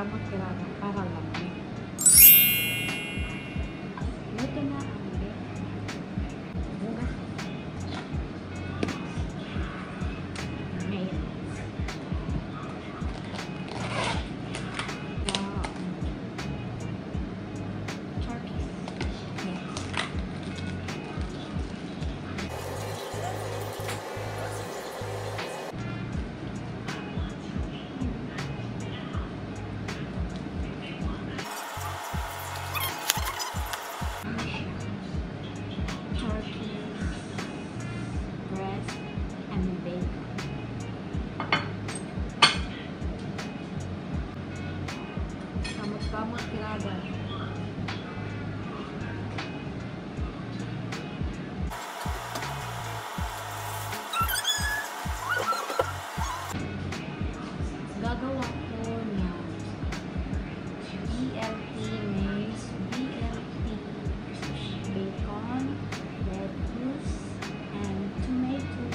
tamang tirada para lamig. Luto na ang bugas. Ngayon. Turkey. Yes. Kamot tirada. Gagawa ko ng BLT maize, BLT bacon, lettuce, and tomato.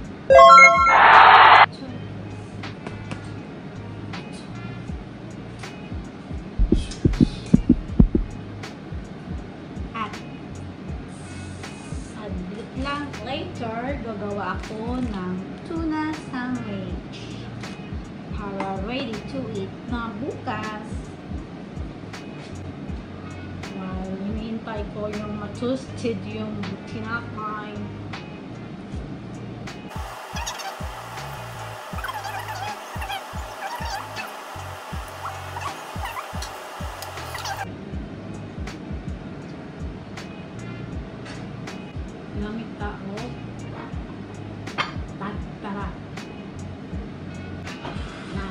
Lang later, gagawa ako ng tuna sandwich para ready to eat na bukas. While hinihintay ko yung ma-toasted yung tinapay. Gamit tao. Tara. Na.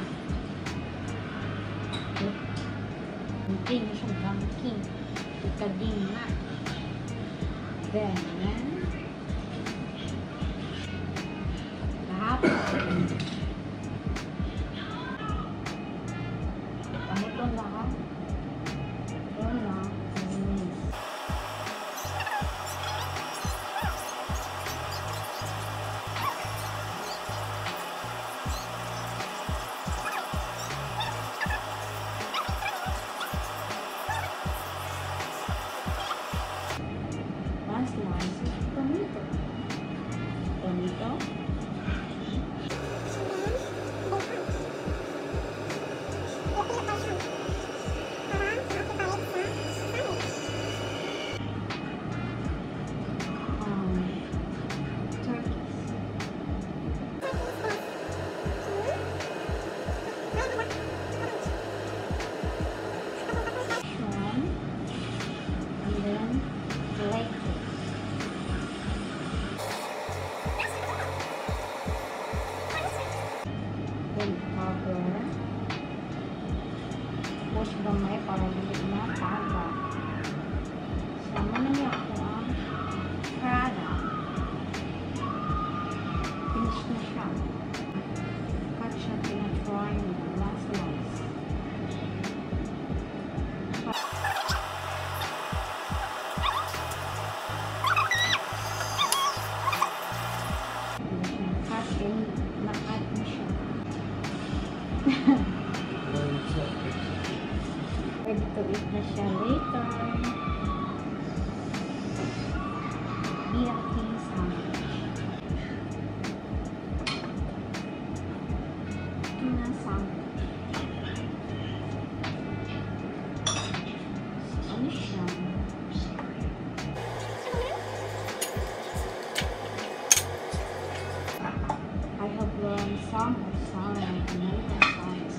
Hindi mo siyang gamitin. Ikading na. Then, lahat. Ito lang. Ito lang. Slice tomato. Push gamay para hindi na taga. Sama na niya ako ang product. Finish na siya. Cut siya, tinatry mo. Last slice. Nakat na siya. Ready to eat na siya later. BLT sandwich. Tuna sandwich. Ano siya? I have learned some of American songs.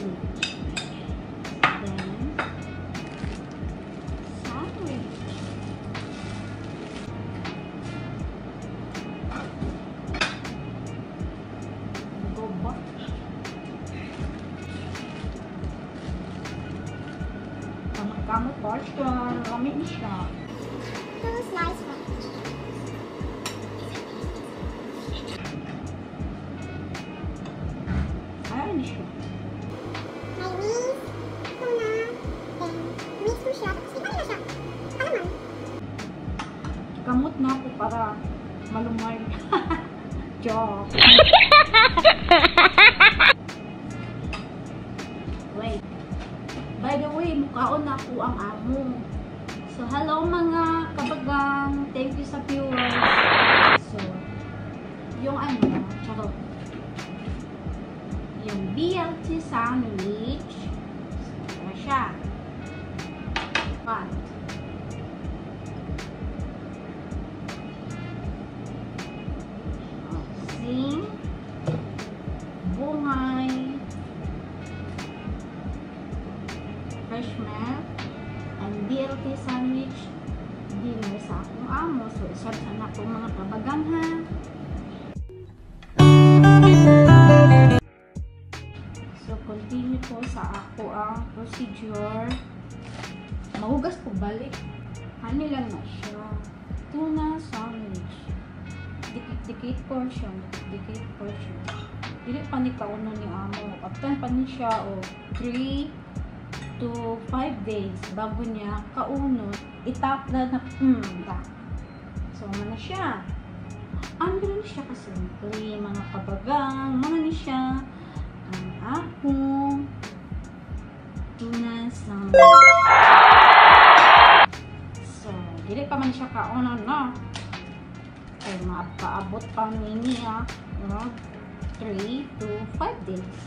sandwich. Then, sandwich. Go ba? Kamot-kamot portion. Lamig na siya. 2 slices. Ayan siya. May wings, tuna, and mix mo siya. Tapos iba na siya. Palaman. Kamot na ako para malumay. Joke. Wait. By the way, mukhaon na ako ang amo. So, hello mga kabagang. Thank you sa viewers. So, yung ano, charot. Yung BLT sandwich. So, ano siya? Pan. Sing. Bungay. Fresh milk. And BLT sandwich dinner sa akong amo. So, isarap na ako mga kabagang ha. So, continue po sa ako ang procedure. Mahugas ko balik. Hani lang na siya. Tuna sandwich. Dikit portion. Dikit portion. Dili pa ni kauno ni amo. After pa ni siya o 3 to 5 days bago niya kaunod, itap na ta. So, mana siya. Ang gano'n siya kasimple, mga kabagang, mana siya ang akong tuna sandwich. So, dili pa man siya kaunod, no? Ay, paabot pa niya, no? 3 to 5 days.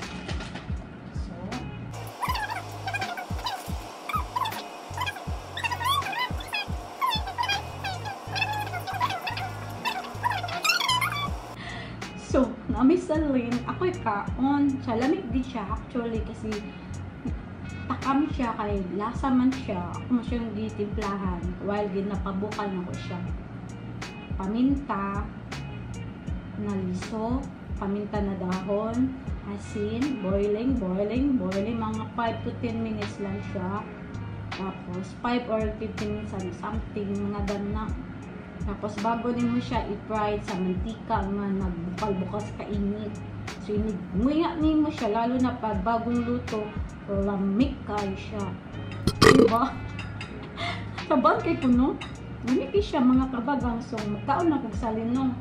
So, namisalin, ako'y kaon. Siya, lamig di siya actually kasi takam siya kay lasa man siya. Ako mo siyang gitimplahan while ginapabukan ako siya. Paminta na liso, paminta na dahon, asin, boiling, mga 5 to 10 minutes lang siya. Tapos, 5 or 15 minutes something, mga ganang. Tapos, bago din mo siya i-fry sa mantika nga nagbukal-bukas kainit. So, iniguya din mo siya, lalo na pag bagong luto, lamig kayo siya. Diba? Saban kay puno. Lamig siya mga kabagang. So, magkaon na kong salino.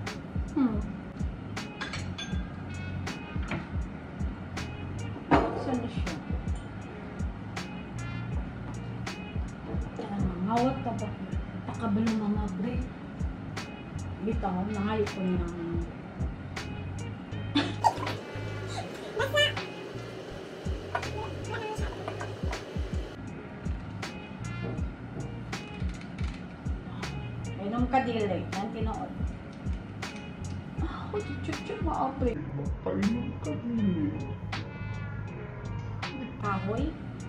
Saan na siya? Ngawat ka ba? Takabalo mga break. Bitaw, nangayo ko ng inom ka dili, yan tinood. Chup-chup maapre. Painom ka dili. Kahoy.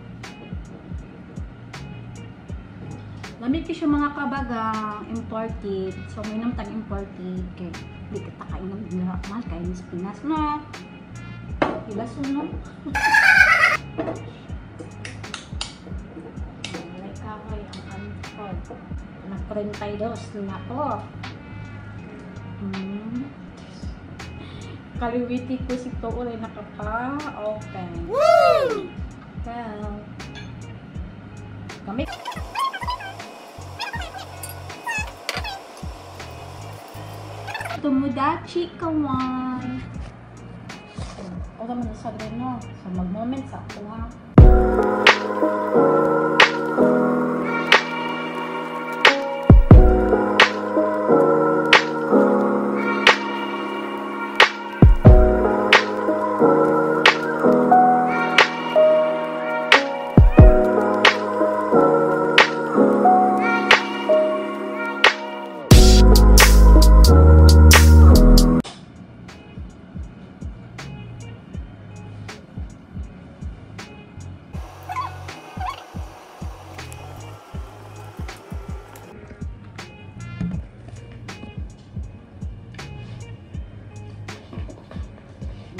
Lamig siya mga kabagang imported. So, may tag imported. Kaya, di kita kainom nila. Mahal kayo ng Pinas, no? Ilaso, no? May kahoy ang anipod. Nag-32 na po. Kaliwiti ko si Too rin nakapa. Okay. Woo! Well, kami. Tomodachi kawan. O naman sa rin, no? So, mag-moment sa ako, ha?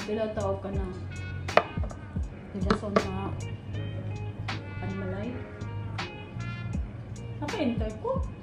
Pila tao ka na. Tigason na animal life. Naka-enter ko.